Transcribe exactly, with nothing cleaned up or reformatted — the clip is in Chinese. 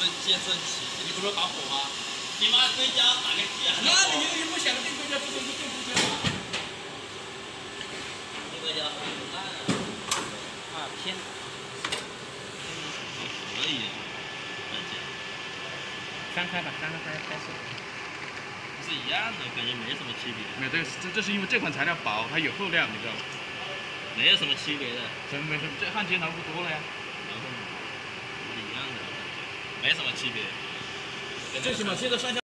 健身器，你不是发货吗？你妈回家打个鸡啊！那你又又不想订回家，不就不订回家吗？订回家很烂啊，偏。可以啊，感觉。翻开吧，翻开开始。是一样的，感觉没什么区别。 没有，这这这是因为这款材料薄，它有厚量，你知道吗？ 没有什么区别的。 真没什么，这焊接难不多了呀。 然后是一样的，没什么区别。 最起码现在上下。